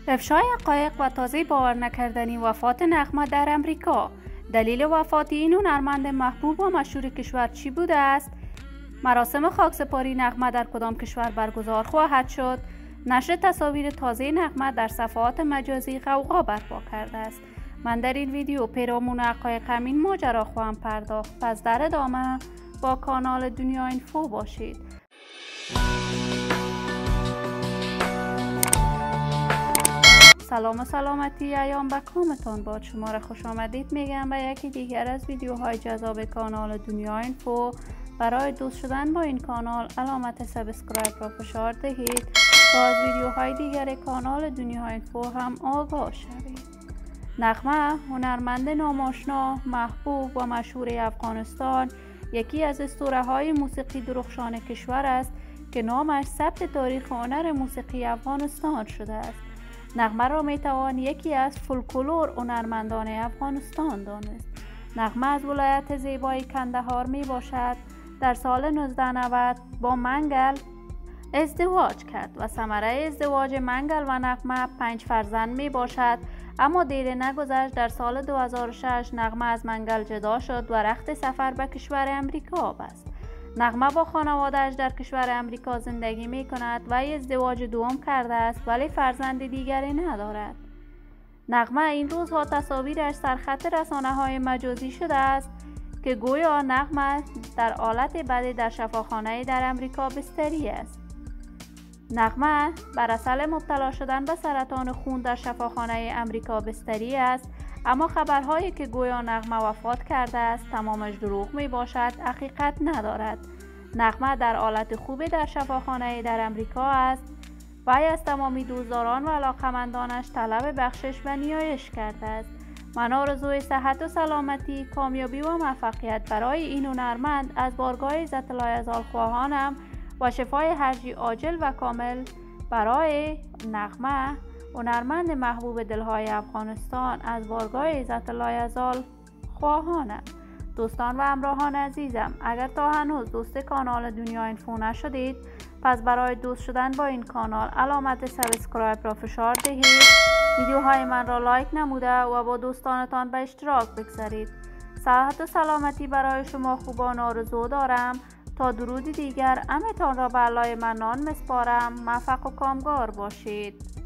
افشای حقایق و تازه باور نکردنی وفات نغمه در امریکا. دلیل وفات این هنرمند محبوب و مشهور کشور چی بوده است؟ مراسم خاکسپاری نغمه در کدام کشور برگزار خواهد شد؟ نشر تصاویر تازه نغمه در صفحات مجازی غوغا برپا کرده است. من در این ویدیو پیرامون حقایق همین ماجرا خواهم پرداخت. پس در ادامه با کانال دنیا اینفو باشید. سلام و سلامتی ایام به کامتان باد. شما را خوش آمدید میگم به یکی دیگر از ویدیوهای جذاب کانال دنیا اینفو. برای دوست شدن با این کانال علامت سابسکرایب را فشار دهید تا از ویدیوهای دیگر کانال دنیا اینفو هم آگاه شوید. نغمه هنرمند ناماشنا، محبوب و مشهور افغانستان، یکی از اسطوره‌های موسیقی درخشان کشور است که نامش ثبت تاریخ هنر موسیقی افغانستان شده است. نغمه را میتوان یکی از فولکلور هنرمندان افغانستان دانست. نغمه از ولایت زیبای کندهار می باشد. در سال 1990 با منگل ازدواج کرد و ثمره ازدواج منگل و نغمه 5 فرزند می باشد. اما دیر نگذشت در سال 2006 نغمه از منگل جدا شد و رخت سفر به کشور امریکا بست. نغمه با خانواده‌اش در کشور امریکا زندگی می کند و ازدواج دوم کرده است ولی فرزند دیگری ندارد. نغمه این روزها تصاویرش سرخط رسانه‌های مجازی شده است که گویا نغمه در حالت بدی در شفاخانه در امریکا بستری است. نغمه بر اثر مبتلا شدن به سرطان خون در شفاخانه امریکا بستری است، اما خبرهایی که گویا نغمه وفات کرده است تمامش دروغ می باشد، حقیقت ندارد. نغمه در حالت خوبی در شفاخانه در امریکا است. وی از تمامی دوستداران و علاقمندانش طلب بخشش و نیایش کرده است. من آرزوی صحت و سلامتی، کامیابی و موفقیت برای این هنرمند از بارگاه عزت لایزال خواهانم و شفای هرجی عاجل و کامل برای نغمه هنرمند محبوب دلهای افغانستان از بارگاه عزت لایزال خواهانم. دوستان و همراهان عزیزم، اگر تا هنوز دوست کانال دنیا اینفو نشدید، پس برای دوست شدن با این کانال علامت سابسکرایب را فشار دهید، ویدیوهای من را لایک نموده و با دوستانتان به اشتراک بگذارید. صحت و سلامتی برای شما خوبان آرزو دارم. تا درودی دیگر همتان را به علای منان مسپارم. موفق و کامگار باشید.